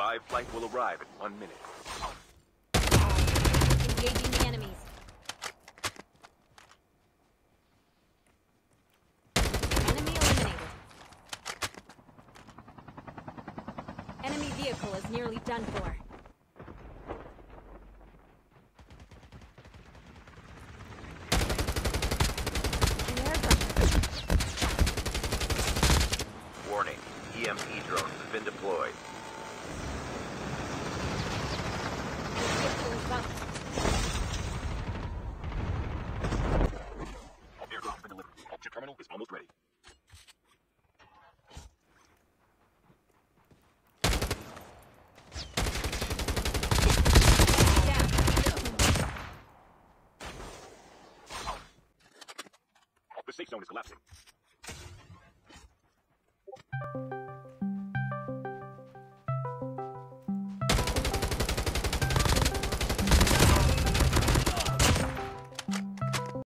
Revived flight will arrive in 1 minute. Engaging the enemies. Enemy eliminated. Enemy vehicle is nearly done for. Warning, EMP drones have been deployed. Airdrop has been delivered. Chip terminal is almost ready. The safe zone is collapsing.